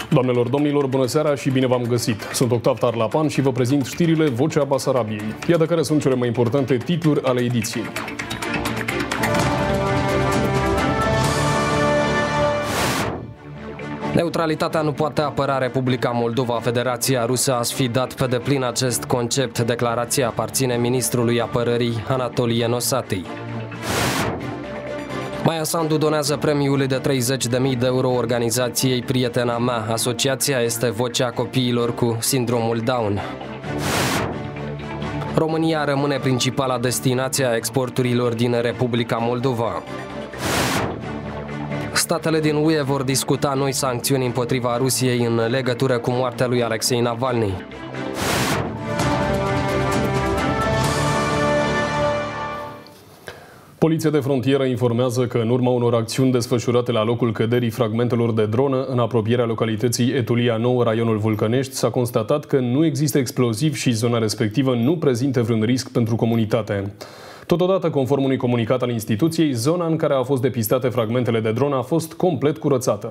Doamnelor, domnilor, bună seara și bine v-am găsit. Sunt Octav Tarlapan și vă prezint știrile Vocea Basarabiei. Iată care sunt cele mai importante titluri ale ediției. Neutralitatea nu poate apăra Republica Moldova. Federația Rusă a sfidat pe deplin acest concept. Declarația aparține ministrului apărării Anatolie Nosati. Maia Sandu donează premiul de 30.000 de euro organizației Prietena mea. Asociația este vocea copiilor cu sindromul Down. România rămâne principala destinație a exporturilor din Republica Moldova. Statele din UE vor discuta noi sancțiuni împotriva Rusiei în legătură cu moartea lui Alexei Navalny. Poliția de frontieră informează că în urma unor acțiuni desfășurate la locul căderii fragmentelor de dronă în apropierea localității Etulia 9, raionul Vulcănești, s-a constatat că nu există exploziv și zona respectivă nu prezintă vreun risc pentru comunitate. Totodată, conform unui comunicat al instituției, zona în care au fost depistate fragmentele de dronă a fost complet curățată.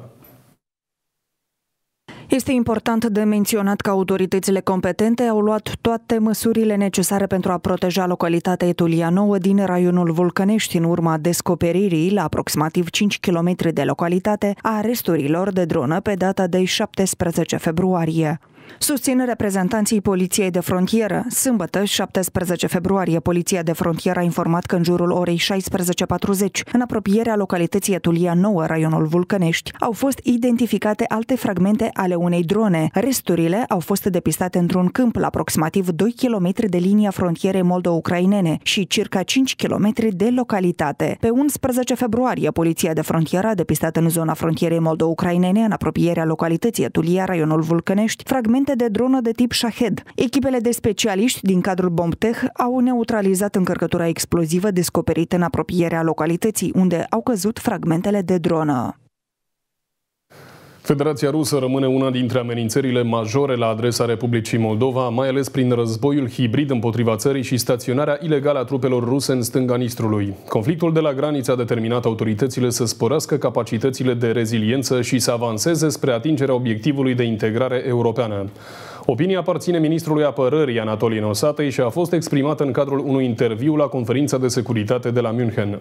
Este important de menționat că autoritățile competente au luat toate măsurile necesare pentru a proteja localitatea Etulia 9 din raionul Vulcănești în urma descoperirii, la aproximativ 5 km de localitate, a resturilor de dronă pe data de 17 februarie. Susțin reprezentanții Poliției de Frontieră. Sâmbătă, 17 februarie, Poliția de Frontieră a informat că în jurul orei 16:40, în apropierea localității Etulia 9, raionul Vulcănești, au fost identificate alte fragmente ale unei drone. Resturile au fost depistate într-un câmp la aproximativ 2 km de linia frontierei moldo-ucrainene și circa 5 km de localitate. Pe 11 februarie, Poliția de Frontieră a depistat în zona frontierei moldo-ucrainene, în apropierea localității Etulia, raionul Vulcănești, fragmente de dronă de tip Shahed. Echipele de specialiști din cadrul BombTech au neutralizat încărcătura explozivă descoperită în apropierea localității, unde au căzut fragmentele de dronă. Federația Rusă rămâne una dintre amenințările majore la adresa Republicii Moldova, mai ales prin războiul hibrid împotriva țării și staționarea ilegală a trupelor ruse în stânga Nistrului. Conflictul de la graniță a determinat autoritățile să sporească capacitățile de reziliență și să avanseze spre atingerea obiectivului de integrare europeană. Opinia aparține ministrului apărării Anatolie Nosati și a fost exprimată în cadrul unui interviu la conferința de securitate de la München.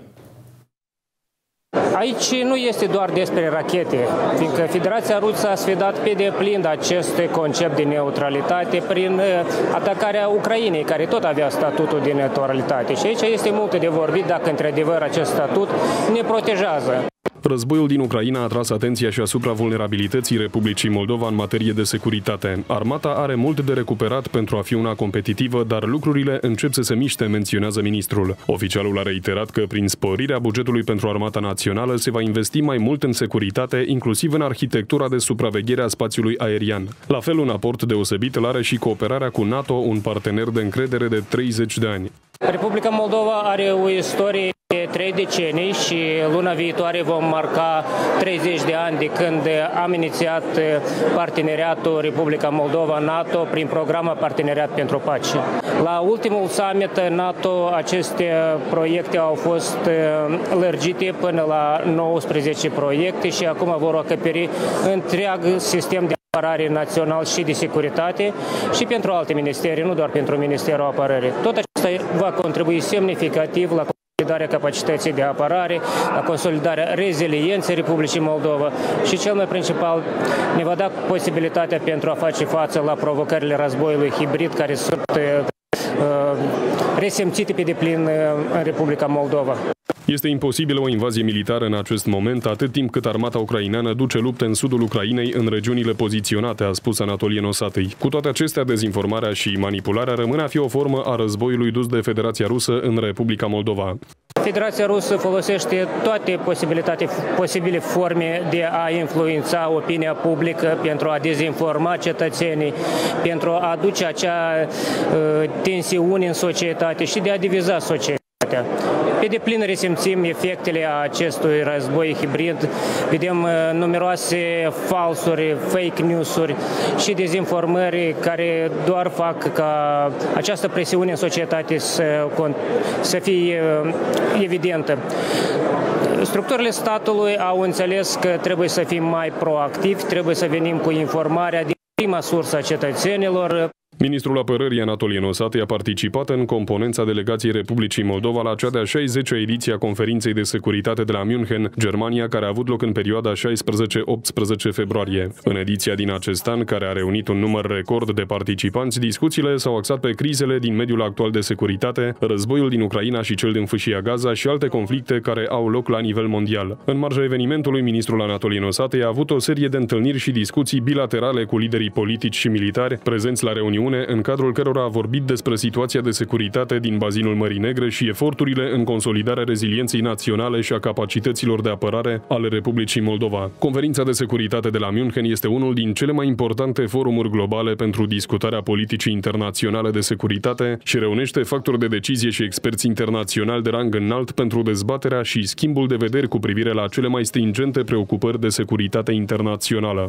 Aici nu este doar despre rachete, fiindcă Federația Rusă a sfidat pe deplin acest concept de neutralitate prin atacarea Ucrainei, care tot avea statutul de neutralitate. Și aici este multe de vorbit dacă într-adevăr acest statut ne protejează. Războiul din Ucraina a atras atenția și asupra vulnerabilității Republicii Moldova în materie de securitate. Armata are mult de recuperat pentru a fi una competitivă, dar lucrurile încep să se miște, menționează ministrul. Oficialul a reiterat că prin sporirea bugetului pentru Armata Națională se va investi mai mult în securitate, inclusiv în arhitectura de supraveghere a spațiului aerian. La fel, un aport deosebit îl are și cooperarea cu NATO, un partener de încredere de 30 de ani. Republica Moldova are o istorie de 3 decenii și luna viitoare vom marca 30 de ani de când am inițiat parteneriatul Republica Moldova-NATO prin programul Parteneriat pentru Pace. La ultimul summit NATO aceste proiecte au fost lărgite până la 19 proiecte și acum vor acoperi întreg sistem de apărare național și de securitate și pentru alte ministere, nu doar pentru Ministerul Apărării. Tot acesta va contribui semnificativ la consolidarea capacității de apărare, la consolidarea rezilienței Republicii Moldova și cel mai principal ne va da posibilitatea pentru a face față la provocările războiului hibrid care sunt resimțite pe deplin în Republica Moldova. Este imposibilă o invazie militară în acest moment, atât timp cât armata ucraineană duce lupte în sudul Ucrainei, în regiunile poziționate, a spus Anatolie Nosati. Cu toate acestea, dezinformarea și manipularea rămân a fi o formă a războiului dus de Federația Rusă în Republica Moldova. Federația Rusă folosește toate posibile forme de a influența opinia publică pentru a dezinforma cetățenii, pentru a aduce acea tensiune în societate și de a diviza societatea. Pe deplin resimțim efectele acestui război hibrid, vedem numeroase falsuri, fake news-uri și dezinformări care doar fac ca această presiune în societate să fie evidentă. Structurile statului au înțeles că trebuie să fim mai proactivi, trebuie să venim cu informarea din prima sursă a cetățenilor. Ministrul Apărării Anatolie Nosate a participat în componența delegației Republicii Moldova la cea de-a 60-a ediție a Conferinței de Securitate de la München, Germania, care a avut loc în perioada 16-18 februarie. În ediția din acest an, care a reunit un număr record de participanți, discuțiile s-au axat pe crizele din mediul actual de securitate, războiul din Ucraina și cel din Fâșia Gaza și alte conflicte care au loc la nivel mondial. În marja evenimentului, ministrul Anatolie Nosate a avut o serie de întâlniri și discuții bilaterale cu liderii politici și militari prezenți la reuniune, în cadrul cărora a vorbit despre situația de securitate din bazinul Mării Negre și eforturile în consolidarea rezilienței naționale și a capacităților de apărare ale Republicii Moldova. Conferința de securitate de la München este unul din cele mai importante forumuri globale pentru discutarea politicii internaționale de securitate și reunește factori de decizie și experți internaționali de rang înalt pentru dezbaterea și schimbul de vederi cu privire la cele mai stringente preocupări de securitate internațională.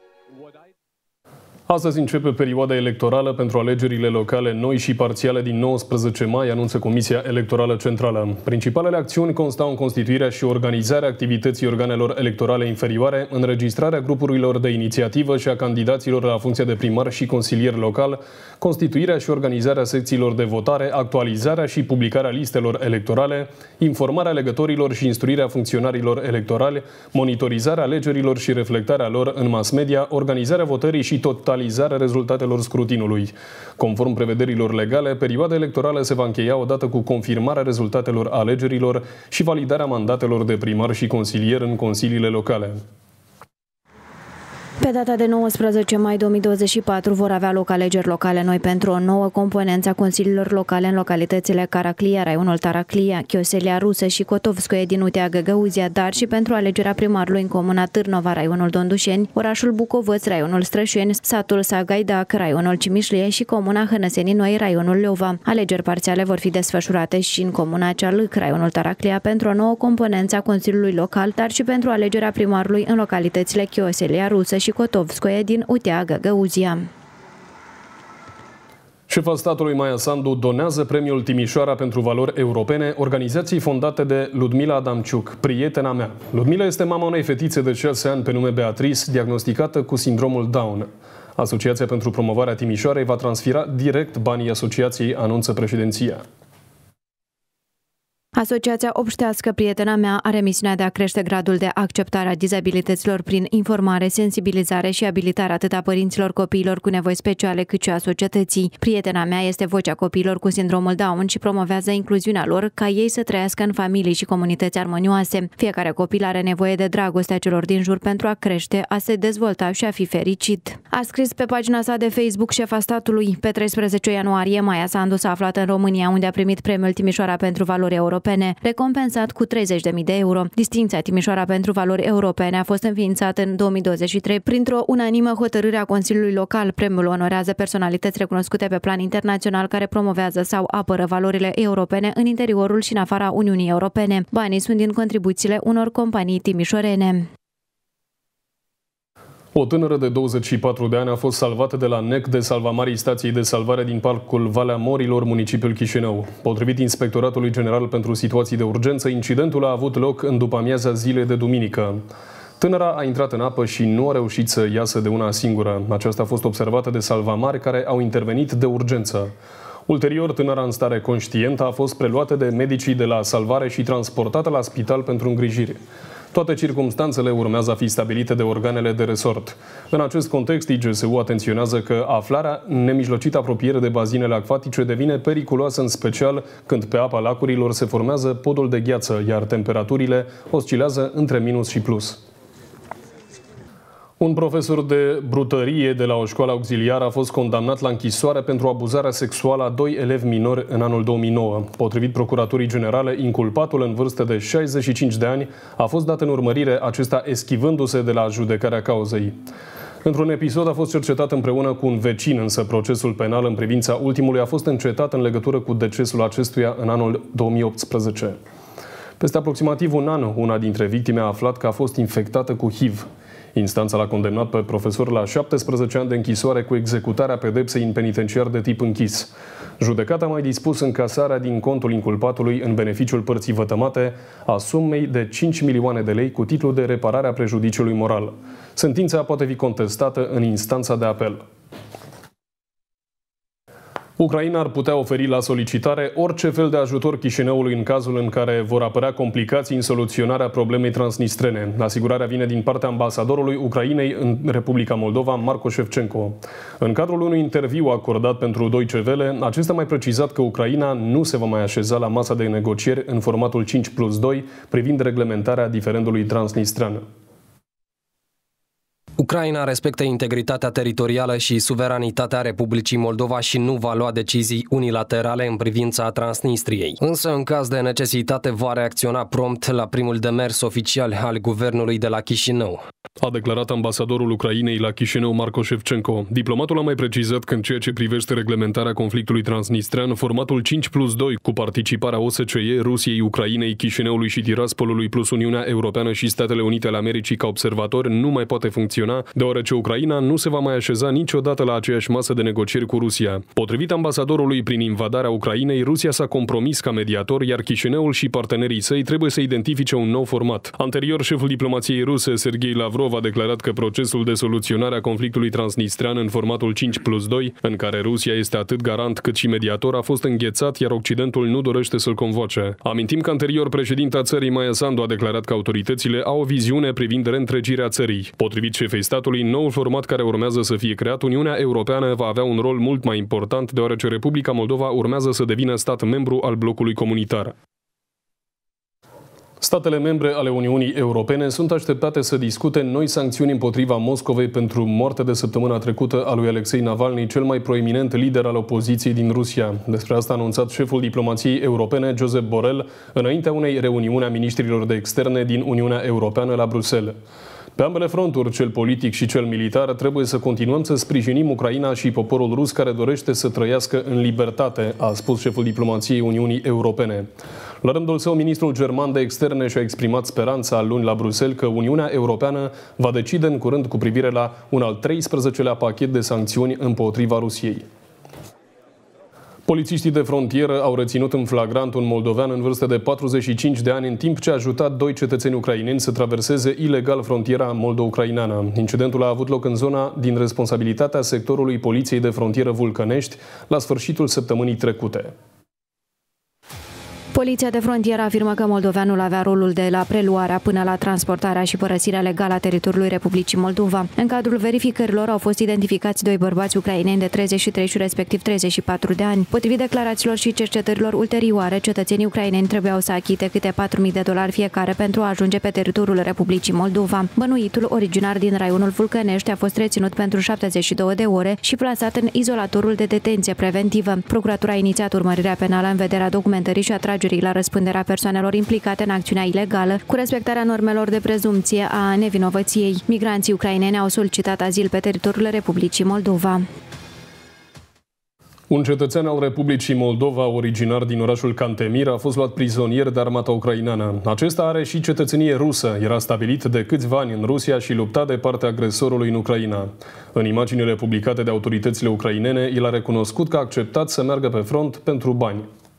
Astăzi începe perioada electorală pentru alegerile locale noi și parțiale din 19 mai, anunță Comisia Electorală Centrală. Principalele acțiuni constau în constituirea și organizarea activității organelor electorale inferioare, înregistrarea grupurilor de inițiativă și a candidaților la funcția de primar și consilier local, constituirea și organizarea secțiilor de votare, actualizarea și publicarea listelor electorale, informarea alegătorilor și instruirea funcționarilor electorali, monitorizarea alegerilor și reflectarea lor în mass media, organizarea votării și totalizarea rezultatelor scrutinului. Conform prevederilor legale, perioada electorală se va încheia odată cu confirmarea rezultatelor alegerilor și validarea mandatelor de primar și consilier în consiliile locale. Pe data de 19 mai 2024 vor avea loc alegeri locale noi pentru o nouă componență a consiliilor locale în localitățile Caraclia, raionul Taraclia, Chioselia Rusă și Cotovskoe din UTA Găgăuzia, dar și pentru alegerea primarului în comuna Târnova, raionul Dondușeni, orașul Bucovăț, raionul Strășeni, satul Sagaidac, raionul Cimișlie și comuna Hănăsenii Noi, raionul Leova. Alegeri parțiale vor fi desfășurate și în comuna Cealâc, raionul Taraclia, pentru o nouă componență a Consiliului Local, dar și pentru alegerea primarului în localitățile Chioselia Rusă și Cotovskoe din UTA Găgăuzia. Șefa statului Maia Sandu donează premiul Timișoara pentru valori europene organizației fondate de Ludmila Adamciuc, prietena mea. Ludmila este mama unei fetițe de 6 ani pe nume Beatrice, diagnosticată cu sindromul Down. Asociația pentru promovarea Timișoarei va transfera direct banii asociației, anunță președinția. Asociația Obștească Prietena Mea are misiunea de a crește gradul de acceptare a dizabilităților prin informare, sensibilizare și abilitare atât a părinților copiilor cu nevoi speciale cât și a societății. Prietena Mea este vocea copiilor cu sindromul Down și promovează incluziunea lor ca ei să trăiască în familii și comunități armonioase. Fiecare copil are nevoie de dragostea celor din jur pentru a crește, a se dezvolta și a fi fericit. A scris pe pagina sa de Facebook șefa statului. Pe 13 ianuarie, Maia Sandu s-a aflat în România, unde a primit premiul Timișoara pentru valori europene, recompensat cu 30.000 de euro. Distincția Timișoara pentru valori europene a fost înființată în 2023 printr-o unanimă hotărâre a Consiliului Local. Premiul onorează personalități recunoscute pe plan internațional care promovează sau apără valorile europene în interiorul și în afara Uniunii Europene. Banii sunt din contribuțiile unor companii timișorene. O tânără de 24 de ani a fost salvată de la NEC de salvamarii stației de salvare din parcul Valea Morilor, municipiul Chișinău. Potrivit Inspectoratului General pentru Situații de Urgență, incidentul a avut loc în după-amiaza zilei de duminică. Tânăra a intrat în apă și nu a reușit să iasă de una singură. Aceasta a fost observată de salvamari care au intervenit de urgență. Ulterior, tânăra în stare conștientă a fost preluată de medicii de la salvare și transportată la spital pentru îngrijire. Toate circumstanțele urmează a fi stabilite de organele de resort. În acest context, IGSU atenționează că aflarea în nemijlocită apropiere de bazinele acvatice devine periculoasă, în special când pe apa lacurilor se formează podul de gheață, iar temperaturile oscilează între minus și plus. Un profesor de brutărie de la o școală auxiliară a fost condamnat la închisoare pentru abuzarea sexuală a 2 elevi minori în anul 2009. Potrivit Procuraturii Generale, inculpatul în vârstă de 65 de ani a fost dat în urmărire, acesta eschivându-se de la judecarea cauzei. Într-un episod a fost cercetat împreună cu un vecin, însă procesul penal în privința ultimului a fost încetat în legătură cu decesul acestuia în anul 2018. Peste aproximativ un an, una dintre victime a aflat că a fost infectată cu HIV. Instanța l-a condamnat pe profesor la 17 ani de închisoare cu executarea pedepsei în penitenciar de tip închis. Judecata a mai dispus încasarea din contul inculpatului în beneficiul părții vătămate a sumei de 5 milioane de lei cu titlul de reparare a prejudiciului moral. Sentința poate fi contestată în instanța de apel. Ucraina ar putea oferi la solicitare orice fel de ajutor Chișinăului în cazul în care vor apărea complicații în soluționarea problemei transnistrene. Asigurarea vine din partea ambasadorului Ucrainei în Republica Moldova, Marco Șefčenko. În cadrul unui interviu acordat pentru Deutsche Welle, acesta a mai precizat că Ucraina nu se va mai așeza la masa de negocieri în formatul 5+2 privind reglementarea diferendului transnistrean. Ucraina respectă integritatea teritorială și suveranitatea Republicii Moldova și nu va lua decizii unilaterale în privința Transnistriei. Însă, în caz de necesitate, va reacționa prompt la primul demers oficial al guvernului de la Chișinău. A declarat ambasadorul Ucrainei la Chișinău, Marco Șefčenko. Diplomatul a mai precizat că în ceea ce privește reglementarea conflictului transnistrean, formatul 5+2 cu participarea OSCE, Rusiei, Ucrainei, Chișinăului și Tiraspolului plus Uniunea Europeană și Statele Unite ale Americii ca observatori nu mai poate funcționa, deoarece Ucraina nu se va mai așeza niciodată la aceeași masă de negocieri cu Rusia. Potrivit ambasadorului, prin invadarea Ucrainei, Rusia s-a compromis ca mediator, iar Chișinăul și partenerii săi trebuie să identifice un nou format. Anterior, șeful diplomației ruse, Sergei Lavrov, a declarat că procesul de soluționare a conflictului transnistrean în formatul 5+2, în care Rusia este atât garant cât și mediator, a fost înghețat, iar Occidentul nu dorește să-l convoace. Amintim că anterior președinta țării, Maia Sandu, a declarat că autoritățile au o viziune privind reîntregirea țării. Potrivit șefei statului, noul format care urmează să fie creat, Uniunea Europeană va avea un rol mult mai important, deoarece Republica Moldova urmează să devină stat membru al blocului comunitar. Statele membre ale Uniunii Europene sunt așteptate să discute noi sancțiuni împotriva Moscovei pentru moartea de săptămâna trecută a lui Alexei Navalny, cel mai proeminent lider al opoziției din Rusia. Despre asta a anunțat șeful diplomației europene, Josep Borrell, înaintea unei reuniuni a ministrilor de externe din Uniunea Europeană la Bruxelles. Pe ambele fronturi, cel politic și cel militar, trebuie să continuăm să sprijinim Ucraina și poporul rus care dorește să trăiască în libertate, a spus șeful diplomației Uniunii Europene. La rândul său, ministrul german de externe și-a exprimat speranța luni la Bruxelles că Uniunea Europeană va decide în curând cu privire la un al 13-lea pachet de sancțiuni împotriva Rusiei. Polițiștii de frontieră au reținut în flagrant un moldovean în vârstă de 45 de ani în timp ce a ajutat doi cetățeni ucraineni să traverseze ilegal frontiera moldo-ucraineană. Incidentul a avut loc în zona din responsabilitatea sectorului Poliției de Frontieră Vulcănești la sfârșitul săptămânii trecute. Poliția de frontieră afirmă că moldoveanul avea rolul de la preluarea până la transportarea și părăsirea legală a teritoriului Republicii Moldova. În cadrul verificărilor au fost identificați doi bărbați ucraineni de 33 și respectiv 34 de ani. Potrivit declarațiilor și cercetărilor ulterioare, cetățenii ucraineni trebuiau să achite câte $4.000 fiecare pentru a ajunge pe teritoriul Republicii Moldova. Bănuitul, originar din raionul Vulcănești, a fost reținut pentru 72 de ore și plasat în izolatorul de detenție preventivă. Procuratura a inițiat urmărirea penală în vederea documentării și atragerii la răspunderea persoanelor implicate în acțiunea ilegală, cu respectarea normelor de prezumție a nevinovăției. Migranții ucraineni au solicitat azil pe teritoriul Republicii Moldova. Un cetățean al Republicii Moldova, originar din orașul Cantemir, a fost luat prizonier de armata ucraineană. Acesta are și cetățenie rusă, era stabilit de câțiva ani în Rusia și lupta de partea agresorului în Ucraina. În imaginile publicate de autoritățile ucrainene, el a recunoscut că a acceptat să meargă pe front pentru bani.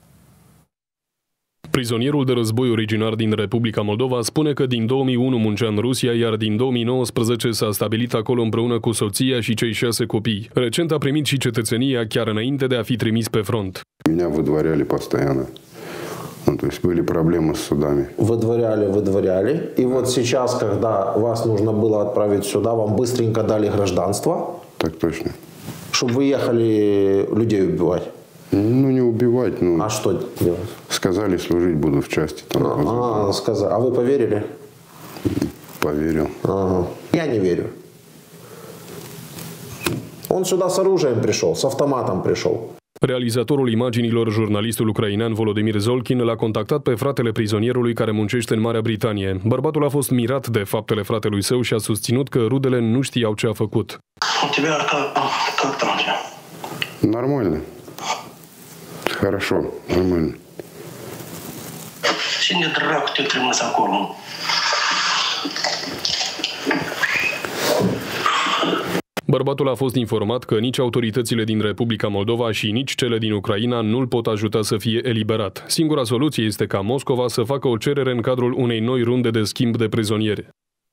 Prizonierul de război originar din Republica Moldova spune că din 2001 muncea în Rusia, iar din 2019 s-a stabilit acolo împreună cu soția și cei 6 copii. Recent a primit și cetățenia chiar înainte de a fi trimis pe front. Меня выдворяли постоянно. Ну, то есть были проблемы с судами. Выдворяли. И вот сейчас, когда вас нужно было отправить сюда, вам быстренько дали гражданство. Так точно. Чтобы вы ехали людей убивать. Ну, не убивать, ну... А что делать? Сказали, служить буду в части. Там, сказали. А вы поверили? Поверил. Ага. Я не верю. Он сюда с оружием пришел, с автоматом пришел. Realizatorul imaginilor, jurnalistul ucrainean Volodymyr Zolkin, l-a contactat pe fratele prizonierului care muncește în Marea Britanie. Bărbatul a fost mirat de faptele fratelui său și a susținut că rudele nu știau ce a făcut. Нормально. Хорошо, нормально. Cine dracu te-a trimis acolo? Bărbatul Bărbatul a fost informat că nici autoritățile din Republica Moldova și nici cele din Ucraina nu-l pot ajuta să fie eliberat. Singura soluție este ca Moscova să facă o cerere în cadrul unei noi runde de schimb de prizonieri.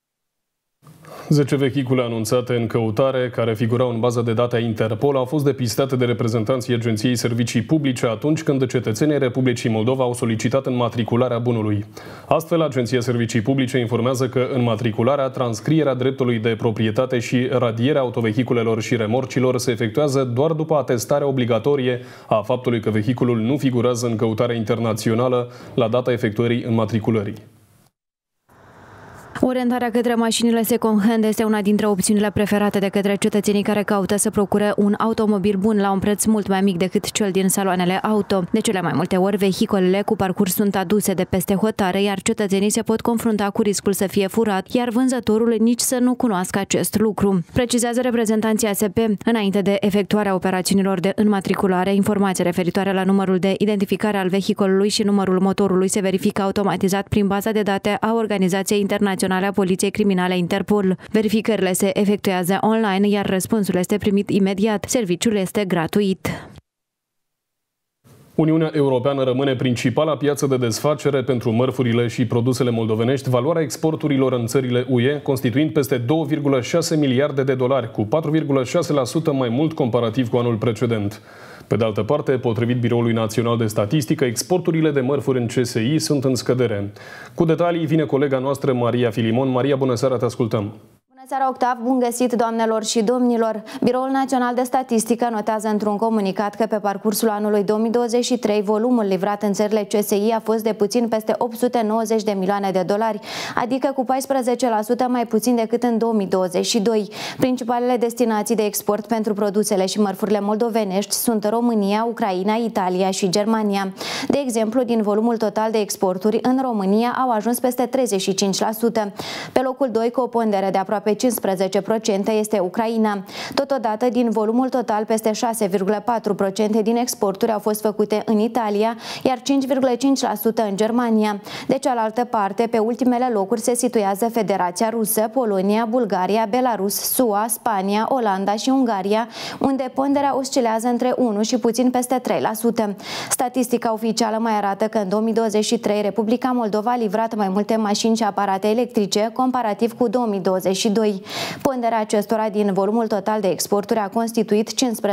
10 vehicule anunțate în căutare, care figurau în baza de date a Interpol, au fost depistate de reprezentanții Agenției Servicii Publice atunci când cetățenii Republicii Moldova au solicitat înmatricularea bunului. Astfel, Agenția Servicii Publice informează că înmatricularea, transcrierea dreptului de proprietate și radierea autovehiculelor și remorcilor se efectuează doar după atestarea obligatorie a faptului că vehiculul nu figurează în căutarea internațională la data efectuării înmatriculării. Orientarea către mașinile second-hand este una dintre opțiunile preferate de către cetățenii care caută să procure un automobil bun la un preț mult mai mic decât cel din saloanele auto. De cele mai multe ori, vehiculele cu parcurs sunt aduse de peste hotare, iar cetățenii se pot confrunta cu riscul să fie furat, iar vânzătorul nici să nu cunoască acest lucru. Precizează reprezentanții ASP, înainte de efectuarea operațiunilor de înmatriculare, informații referitoare la numărul de identificare al vehiculului și numărul motorului se verifică automatizat prin baza de date a Organizației Internaționale a Poliției Criminale Interpol. Verificările se efectuează online, iar răspunsul este primit imediat. Serviciul este gratuit. Uniunea Europeană rămâne principala piață de desfacere pentru mărfurile și produsele moldovenești, valoarea exporturilor în țările UE constituind peste 2,6 miliarde de dolari, cu 4,6% mai mult comparativ cu anul precedent. Pe de altă parte, potrivit Biroului Național de Statistică, exporturile de mărfuri în CSI sunt în scădere. Cu detalii vine colega noastră Maria Filimon. Maria, bună seara, te ascultăm! Bună seara, Octav! Bun găsit, doamnelor și domnilor! Biroul Național de Statistică notează într-un comunicat că pe parcursul anului 2023 volumul livrat în țările CSI a fost de puțin peste 890 de milioane de dolari, adică cu 14% mai puțin decât în 2022. Principalele destinații de export pentru produsele și mărfurile moldovenești sunt România, Ucraina, Italia și Germania. De exemplu, din volumul total de exporturi, în România au ajuns peste 35%. Pe locul 2, cu o pondere de aproape 15% este Ucraina. Totodată, din volumul total, peste 6,4% din exporturi au fost făcute în Italia, iar 5,5% în Germania. De cealaltă parte, pe ultimele locuri se situează Federația Rusă, Polonia, Bulgaria, Belarus, SUA, Spania, Olanda și Ungaria, unde ponderea oscilează între 1 și puțin peste 3%. Statistica oficială mai arată că în 2023 Republica Moldova a livrat mai multe mașini și aparate electrice comparativ cu 2022. Ponderea acestora din volumul total de exporturi a constituit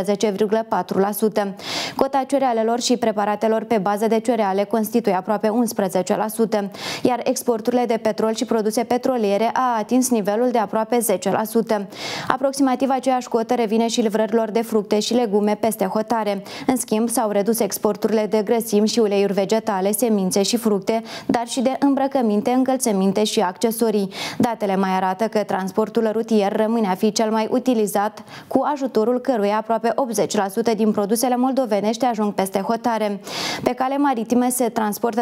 15,4%. Cota cerealelor și preparatelor pe bază de cereale constituie aproape 11%, iar exporturile de petrol și produse petroliere a atins nivelul de aproape 10%. Aproximativ aceeași cotă revine și livrărilor de fructe și legume peste hotare. În schimb, s-au redus exporturile de grăsimi și uleiuri vegetale, semințe și fructe, dar și de îmbrăcăminte, încălțăminte și accesorii. Datele mai arată că transportul rutier rămâne a fi cel mai utilizat, cu ajutorul căruia aproape 80% din produsele moldovenești ajung peste hotare. Pe cale maritime se transportă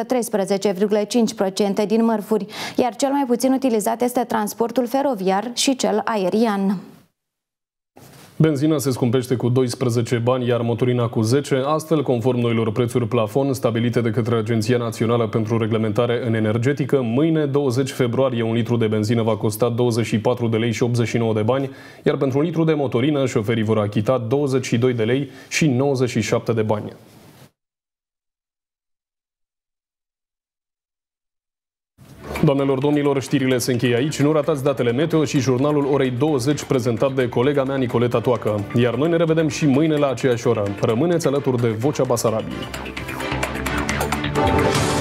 13,5% din mărfuri, iar cel mai puțin utilizat este transportul feroviar și cel aerian. Benzina se scumpește cu 12 bani, iar motorina cu 10, astfel, conform noilor prețuri plafon stabilite de către Agenția Națională pentru Reglementare în Energetică, mâine, 20 februarie, un litru de benzină va costa 24 de lei și 89 de bani, iar pentru un litru de motorină, șoferii vor achita 22 de lei și 97 de bani. Doamnelor, domnilor, știrile se încheie aici. Nu ratați datele meteo și jurnalul orei 20 prezentat de colega mea Nicoleta Toacă. Iar noi ne revedem și mâine la aceeași oră. Rămâneți alături de Vocea Basarabiei.